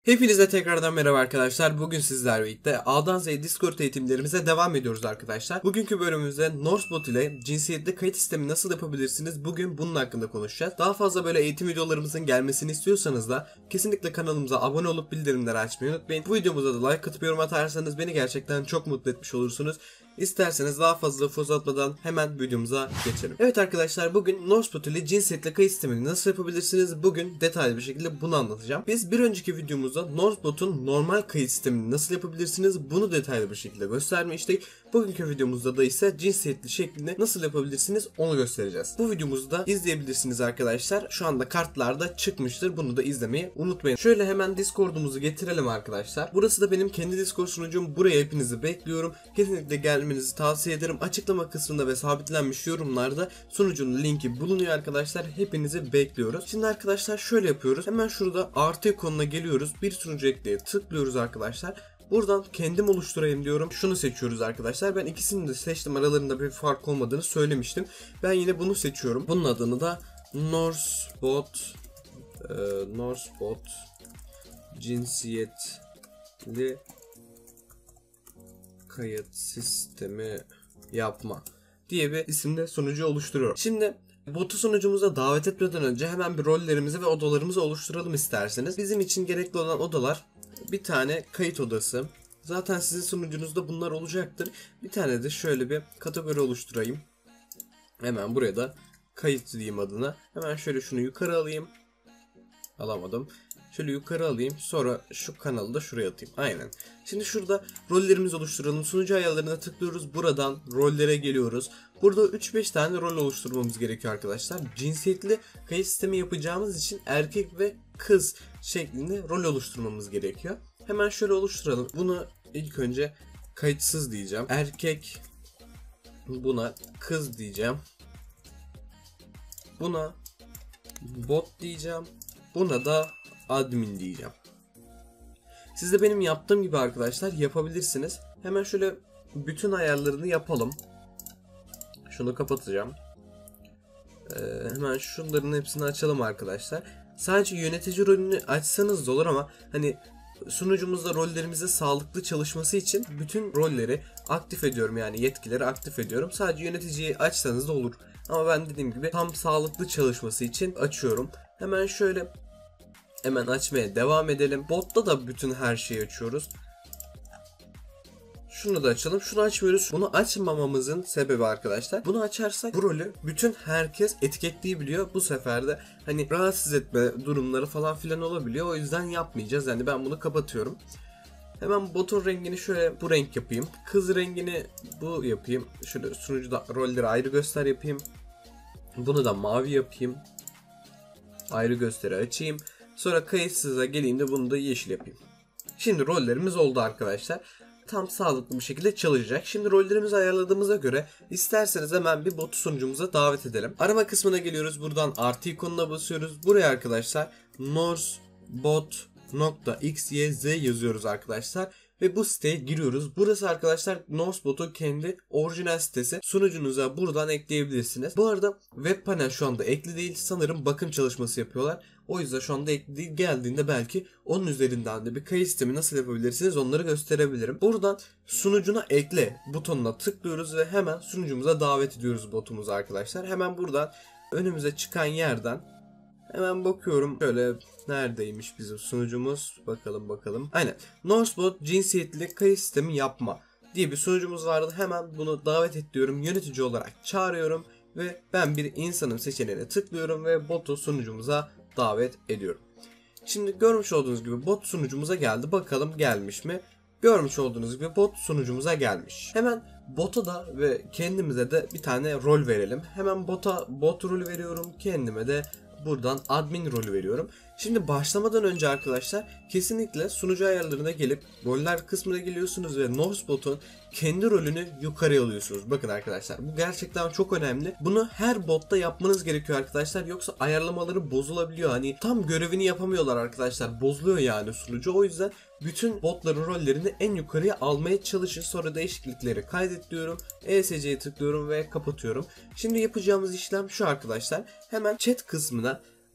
Hepinize tekrardan merhaba arkadaşlar. Bugün sizlerle birlikte A'dan Z'ye Discord eğitimlerimize devam ediyoruz arkadaşlar. Bugünkü bölümümüzde Norsebot ile cinsiyetli kayıt sistemi nasıl yapabilirsiniz? Bugün bunun hakkında konuşacağız. Daha fazla böyle eğitim videolarımızın gelmesini istiyorsanız da kesinlikle kanalımıza abone olup bildirimleri açmayı unutmayın. Bu videomuza da like atıp yorum atarsanız beni gerçekten çok mutlu etmiş olursunuz. İsterseniz daha fazla lafı uzatmadan hemen videomuza geçelim. Evet arkadaşlar, bugün Norsebot ile cinsiyetli kayıt sistemini nasıl yapabilirsiniz? Bugün detaylı bir şekilde bunu anlatacağım. Biz bir önceki videomuzda Norsebot'un normal kayıt sistemini nasıl yapabilirsiniz? Bunu detaylı bir şekilde göstermiştik. Bugünkü videomuzda da ise cinsiyetli şeklinde nasıl yapabilirsiniz onu göstereceğiz. Bu videomuzu da izleyebilirsiniz arkadaşlar. Şu anda kartlarda çıkmıştır. Bunu da izlemeyi unutmayın. Şöyle hemen Discord'umuzu getirelim arkadaşlar. Burası da benim kendi Discord sunucum. Buraya hepinizi bekliyorum. Kesinlikle gelmenizi tavsiye ederim. Açıklama kısmında ve sabitlenmiş yorumlarda sunucunun linki bulunuyor arkadaşlar. Hepinizi bekliyoruz. Şimdi arkadaşlar şöyle yapıyoruz. Hemen şurada artı ikonuna geliyoruz. Bir sunucu ekleye tıklıyoruz arkadaşlar. Buradan kendim oluşturayım diyorum. Şunu seçiyoruz arkadaşlar. Ben ikisini de seçtim. Aralarında bir fark olmadığını söylemiştim. Ben yine bunu seçiyorum. Bunun adını da Norsebot cinsiyetli kayıt sistemi yapma diye bir isimde sunucu oluşturuyorum. Şimdi botu sunucumuza davet etmeden önce hemen bir rollerimizi ve odalarımızı oluşturalım isterseniz. Bizim için gerekli olan odalar: bir tane kayıt odası. Zaten sizin sunucunuzda bunlar olacaktır. Bir tane de şöyle bir kategori oluşturayım. Hemen buraya da kayıt diyeyim adına. Hemen şöyle şunu yukarı alayım. Alamadım. Şöyle yukarı alayım. Sonra şu kanalı da şuraya atayım. Aynen. Şimdi şurada rollerimizi oluşturalım. Sunucu ayarlarına tıklıyoruz. Buradan rollere geliyoruz. Burada 3-5 tane rol oluşturmamız gerekiyor arkadaşlar. Cinsiyetli kayıt sistemi yapacağımız için erkek ve kız şeklinde rol oluşturmamız gerekiyor. Hemen şöyle oluşturalım. Bunu ilk önce kayıtsız diyeceğim. Erkek, buna kız diyeceğim. Buna bot diyeceğim. Buna da admin diyeceğim. Siz de benim yaptığım gibi arkadaşlar yapabilirsiniz. Hemen şöyle bütün ayarlarını yapalım. Şunu kapatacağım. Hemen şunların hepsini açalım arkadaşlar. Sadece yönetici rolünü açsanız da olur ama hani sunucumuzda rollerimizin sağlıklı çalışması için bütün rolleri aktif ediyorum, yani yetkileri aktif ediyorum. Sadece yöneticiyi açsanız da olur. Ama ben dediğim gibi tam sağlıklı çalışması için açıyorum. Hemen şöyle açmaya devam edelim. Botta da bütün her şeyi açıyoruz. Şunu da açalım. Şunu açmıyoruz. Bunu açmamamızın sebebi arkadaşlar, bunu açarsak bu rolü bütün herkes etiketleyebiliyor. Bu sefer de hani rahatsız etme durumları falan filan olabiliyor. O yüzden yapmayacağız. Yani ben bunu kapatıyorum. Hemen botun rengini şöyle bu renk yapayım. Kız rengini bu yapayım. Şöyle sunucuda rolleri ayrı göster yapayım. Bunu da mavi yapayım. Ayrı gösteri açayım. Sonra kayıtsıza geleyim de bunu da yeşil yapayım. Şimdi rollerimiz oldu arkadaşlar. Tam sağlıklı bir şekilde çalışacak. Şimdi rollerimizi ayarladığımıza göre isterseniz hemen bir botu sunucumuza davet edelim. Arama kısmına geliyoruz. Buradan artı ikonuna basıyoruz. Buraya arkadaşlar norsebot.xyz yazıyoruz arkadaşlar. Ve bu siteye giriyoruz. Burası arkadaşlar Norsebot'un kendi orijinal sitesi. Sunucunuza buradan ekleyebilirsiniz. Bu arada web panel şu anda ekli değil. Sanırım bakım çalışması yapıyorlar. O yüzden şu anda ekli değil. Geldiğinde belki onun üzerinden de bir kayıt sistemi nasıl yapabilirsiniz onları gösterebilirim. Buradan sunucuna ekle butonuna tıklıyoruz ve hemen sunucumuza davet ediyoruz botumuzu arkadaşlar. Hemen buradan önümüze çıkan yerden hemen bakıyorum. Şöyle neredeymiş bizim sunucumuz? Bakalım. Aynen. Norsebot cinsiyetli kayıt sistemi yapma diye bir sunucumuz vardı. Hemen bunu davet et diyorum. Yönetici olarak çağırıyorum ve ben bir insanım seçeneğine tıklıyorum ve botu sunucumuza davet ediyorum. Şimdi görmüş olduğunuz gibi bot sunucumuza geldi. Bakalım gelmiş mi? Görmüş olduğunuz gibi bot sunucumuza gelmiş. Hemen bota da ve kendimize de bir tane rol verelim. Hemen bota bot rolü veriyorum. Kendime de buradan admin rolü veriyorum. Şimdi başlamadan önce arkadaşlar kesinlikle sunucu ayarlarına gelip roller kısmına geliyorsunuz ve Norsebot'un kendi rolünü yukarıya alıyorsunuz. Bakın arkadaşlar, bu gerçekten çok önemli. Bunu her botta yapmanız gerekiyor arkadaşlar. Yoksa ayarlamaları bozulabiliyor. Hani tam görevini yapamıyorlar arkadaşlar. Bozuluyor yani sunucu. O yüzden bütün botların rollerini en yukarıya almaya çalışın. Sonra değişiklikleri kaydet diyorum. ESC'ye tıklıyorum ve kapatıyorum. Şimdi yapacağımız işlem şu arkadaşlar. Hemen chat kısmına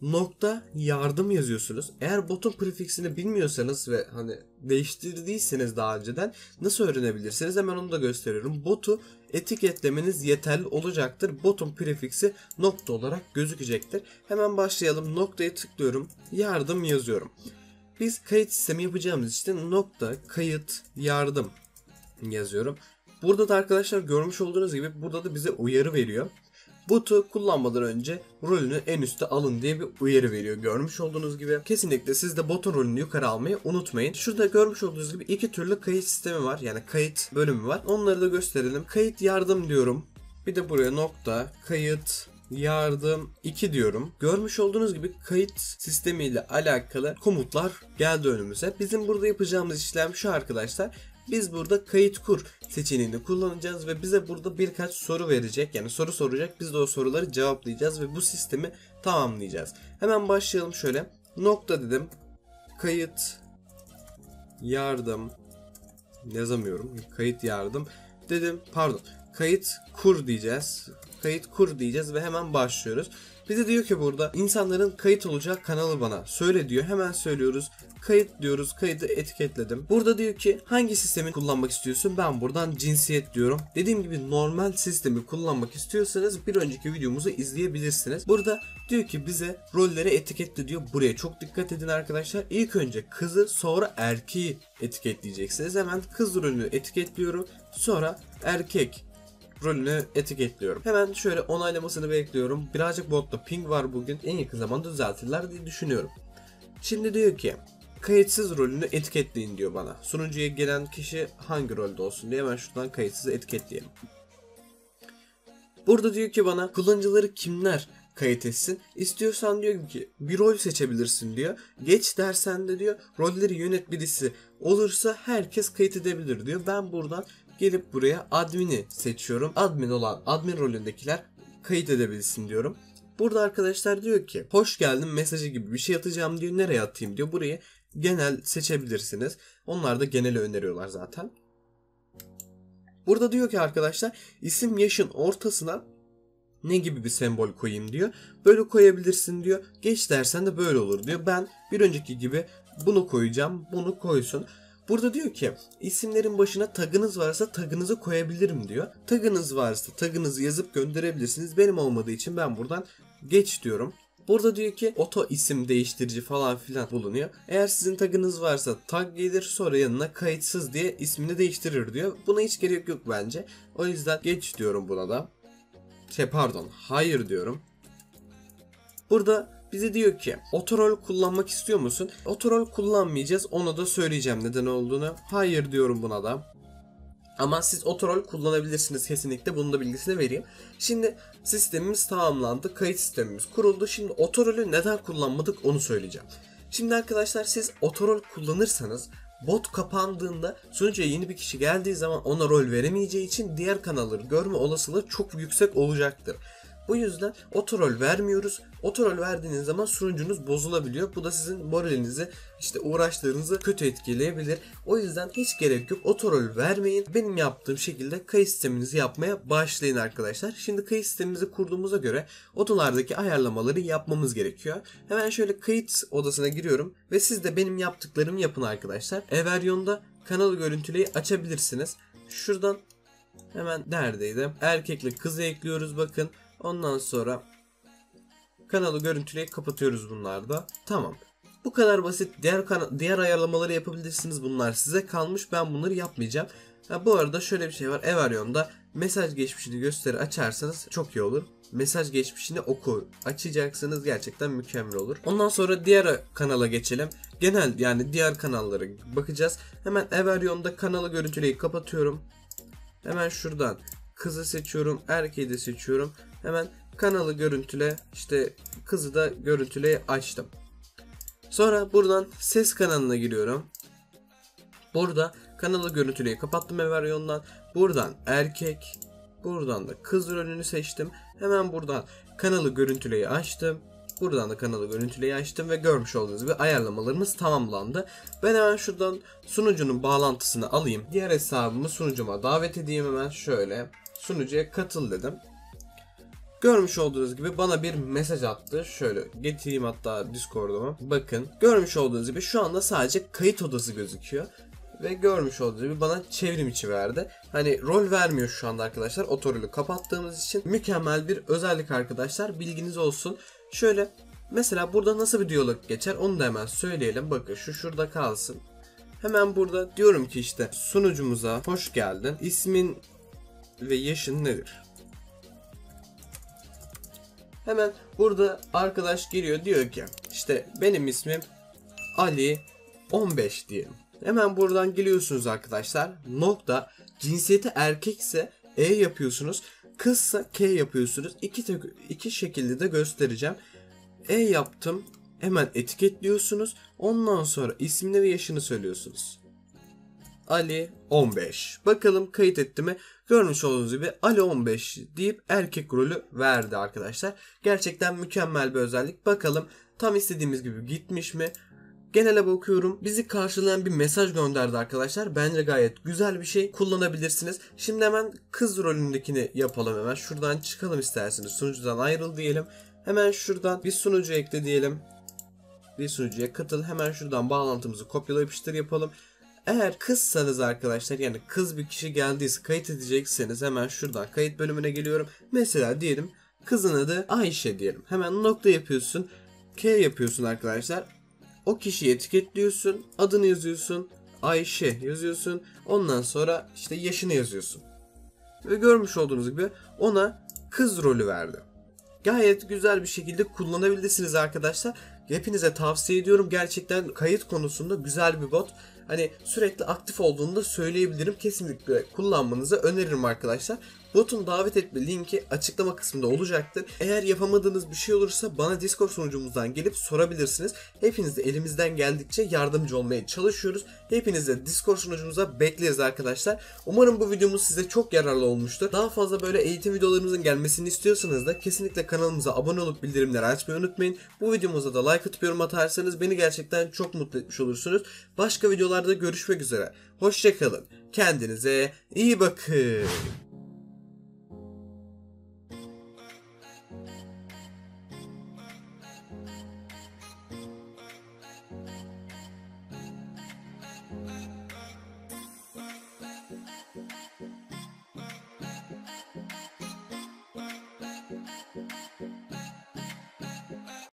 nokta yardım yazıyorsunuz. Eğer botun prefiksini bilmiyorsanız ve hani değiştirdiyseniz daha önceden nasıl öğrenebilirsiniz? Hemen onu da gösteriyorum. Botu etiketlemeniz yeterli olacaktır. Botun prefiksi nokta olarak gözükecektir. Hemen başlayalım. Noktaya tıklıyorum. Yardım yazıyorum. Biz kayıt sistemi yapacağımız için nokta kayıt yardım yazıyorum. Burada da arkadaşlar görmüş olduğunuz gibi burada da bize uyarı veriyor. Botu kullanmadan önce rolünü en üste alın diye bir uyarı veriyor. Görmüş olduğunuz gibi kesinlikle siz de botun rolünü yukarı almayı unutmayın. Şurada görmüş olduğunuz gibi iki türlü kayıt sistemi var. Yani kayıt bölümü var. Onları da gösterelim. Kayıt yardım diyorum. Bir de buraya nokta kayıt yardım 2 diyorum. Görmüş olduğunuz gibi kayıt sistemiyle alakalı komutlar geldi önümüze. Bizim burada yapacağımız işlem şu arkadaşlar. Biz burada kayıt kur seçeneğini kullanacağız ve bize burada birkaç soru verecek. Yani soru soracak. Biz de o soruları cevaplayacağız ve bu sistemi tamamlayacağız. Hemen başlayalım şöyle. Nokta dedim. Kayıt yardım yazamıyorum. Kayıt yardım dedim. Pardon. Kayıt kur diyeceğiz. Kayıt kur diyeceğiz ve hemen başlıyoruz. Bize diyor ki burada insanların kayıt olacak kanalı bana söyle diyor. Hemen söylüyoruz. Kayıt diyoruz. Kaydı etiketledim. Burada diyor ki hangi sistemi kullanmak istiyorsun? Ben buradan cinsiyet diyorum. Dediğim gibi normal sistemi kullanmak istiyorsanız bir önceki videomuzu izleyebilirsiniz. Burada diyor ki bize rolleri etiketle diyor. Buraya çok dikkat edin arkadaşlar. İlk önce kızı sonra erkeği etiketleyeceksiniz. Hemen kız rolünü etiketliyorum. Sonra erkek rolünü etiketliyorum. Hemen şöyle onaylamasını bekliyorum. Birazcık botta ping var bugün. En yakın zamanda düzeltirler diye düşünüyorum. Şimdi diyor ki kayıtsız rolünü etiketleyin diyor bana. Sunucuya gelen kişi hangi rolde olsun diye hemen şuradan kayıtsız etiketleyelim. Burada diyor ki bana kullanıcıları kimler kayıt etsin. İstiyorsan diyor ki bir rol seçebilirsin diyor. Geç dersen de diyor rolleri yönet birisi olursa herkes kayıt edebilir diyor. Ben buradan gelip buraya admin'i seçiyorum. Admin olan admin rolündekiler kayıt edebilsin diyorum. Burada arkadaşlar diyor ki hoş geldin mesajı gibi bir şey atacağım diyor. Nereye atayım diyor. Burayı genel seçebilirsiniz. Onlar da geneli öneriyorlar zaten. Burada diyor ki arkadaşlar isim yaşın ortasına ne gibi bir sembol koyayım diyor. Böyle koyabilirsin diyor. Geç dersen de böyle olur diyor. Ben bir önceki gibi bunu koyacağım. Bunu koysun. Burada diyor ki isimlerin başına tagınız varsa tagınızı koyabilirim diyor. Tagınız varsa tagınızı yazıp gönderebilirsiniz. Benim olmadığı için ben buradan geç diyorum. Burada diyor ki oto isim değiştirici falan filan bulunuyor. Eğer sizin tagınız varsa tag gelir sonra yanına kayıtsız diye ismini değiştirir diyor. Buna hiç gerek yok bence. O yüzden geç diyorum buna da. Hayır diyorum. Burada bize diyor ki otorol kullanmak istiyor musun? Otorol kullanmayacağız. Onu da söyleyeceğim neden olduğunu. Hayır diyorum buna da. Ama siz otorol kullanabilirsiniz kesinlikle. Bunun da bilgisini vereyim. Şimdi sistemimiz tamamlandı. Kayıt sistemimiz kuruldu. Şimdi otorolü neden kullanmadık onu söyleyeceğim. Şimdi arkadaşlar siz otorol kullanırsanız bot kapandığında sunucuya yeni bir kişi geldiği zaman ona rol veremeyeceği için diğer kanalları görme olasılığı çok yüksek olacaktır. Bu yüzden otorol vermiyoruz. Otorol verdiğiniz zaman sunucunuz bozulabiliyor. Bu da sizin moralinizi, uğraşlarınızı kötü etkileyebilir. O yüzden hiç gerek yok. Otorol vermeyin. Benim yaptığım şekilde kayıt sisteminizi yapmaya başlayın arkadaşlar. Şimdi kayıt sistemimizi kurduğumuza göre odalardaki ayarlamaları yapmamız gerekiyor. Hemen şöyle kayıt odasına giriyorum ve siz de benim yaptıklarımı yapın arkadaşlar. Everyon'da kanalı görüntüleyi açabilirsiniz. Şuradan hemen neredeydi? Erkekle kızı ekliyoruz bakın. Ondan sonra kanalı görüntüleyi kapatıyoruz bunlarda. Tamam. Bu kadar basit. Diğer ayarlamaları yapabilirsiniz. Bunlar size kalmış. Ben bunları yapmayacağım. Bu arada şöyle bir şey var. Everyon'da mesaj geçmişini gösteri açarsanız çok iyi olur. Mesaj geçmişini oku açacaksınız. Gerçekten mükemmel olur. Ondan sonra diğer kanala geçelim. Genel yani diğer kanallara bakacağız. Hemen Everyon'da kanalı görüntüleyi kapatıyorum. Hemen şuradan kızı seçiyorum. Erkeği de seçiyorum. Hemen kanalı görüntüle kızı da görüntüleye açtım. Sonra buradan ses kanalına giriyorum. Burada kanalı görüntüleyi kapattım Everyon'dan. Buradan erkek, buradan da kız rolünü seçtim. Hemen buradan kanalı görüntüleyi açtım. Buradan da kanalı görüntüleyi açtım ve görmüş olduğunuz gibi ayarlamalarımız tamamlandı. Ben hemen şuradan sunucunun bağlantısını alayım. Diğer hesabımı sunucuma davet edeyim hemen şöyle. Sunucuya katıl dedim. Görmüş olduğunuz gibi bana bir mesaj attı. Şöyle getireyim hatta Discord'uma. Bakın görmüş olduğunuz gibi şu anda sadece kayıt odası gözüküyor. Ve görmüş olduğunuz gibi bana çevrim içi verdi. Hani rol vermiyor şu anda arkadaşlar. Otorolü kapattığımız için mükemmel bir özellik arkadaşlar. Bilginiz olsun. Şöyle mesela burada nasıl bir diyalog geçer onu da hemen söyleyelim. Bakın şu şurada kalsın. Hemen burada diyorum ki işte sunucumuza hoş geldin. İsmin ve yaşın nedir? Hemen burada arkadaş geliyor diyor ki işte benim ismim Ali 15 diyelim. Hemen buradan geliyorsunuz arkadaşlar. Nokta cinsiyeti erkekse E yapıyorsunuz. Kızsa K yapıyorsunuz. İki şekilde de göstereceğim. E yaptım. Hemen etiketliyorsunuz. Ondan sonra ismini ve yaşını söylüyorsunuz. Ali 15. Bakalım kayıt etti mi? Görmüş olduğunuz gibi Ali 15 deyip erkek rolü verdi arkadaşlar. Gerçekten mükemmel bir özellik. Bakalım tam istediğimiz gibi gitmiş mi? Genele bakıyorum. Bizi karşılayan bir mesaj gönderdi arkadaşlar. Bence gayet güzel bir şey. Kullanabilirsiniz. Şimdi hemen kız rolündekini yapalım hemen. Şuradan çıkalım isterseniz. Sunucudan ayrıl diyelim. Hemen şuradan bir sunucu ekle diyelim. Bir sunucuya katıl. Hemen şuradan bağlantımızı kopyala yapıştır yapalım. Eğer kızsanız arkadaşlar yani kız bir kişi geldiyse kayıt edecekseniz hemen şuradan kayıt bölümüne geliyorum. Mesela diyelim kızın adı Ayşe diyelim. Hemen nokta yapıyorsun. K yapıyorsun arkadaşlar. O kişiyi etiketliyorsun. Adını yazıyorsun. Ayşe yazıyorsun. Ondan sonra işte yaşını yazıyorsun. Ve görmüş olduğunuz gibi ona kız rolü verdi. Gayet güzel bir şekilde kullanabilirsiniz arkadaşlar. Hepinize tavsiye ediyorum. Gerçekten kayıt konusunda güzel bir bot. Hani sürekli aktif olduğunu da söyleyebilirim. Kesinlikle kullanmanızı öneririm arkadaşlar. Botun davet etme linki açıklama kısmında olacaktır. Eğer yapamadığınız bir şey olursa bana Discord sunucumuzdan gelip sorabilirsiniz. Hepiniz de elimizden geldikçe yardımcı olmaya çalışıyoruz. Hepiniz de Discord sunucumuza bekleriz arkadaşlar. Umarım bu videomuz size çok yararlı olmuştur. Daha fazla böyle eğitim videolarımızın gelmesini istiyorsanız da kesinlikle kanalımıza abone olup bildirimleri açmayı unutmayın. Bu videomuza da like atıp yorum atarsanız beni gerçekten çok mutlu etmiş olursunuz. Başka videolarda görüşmek üzere. Hoşça kalın. Kendinize iyi bakın.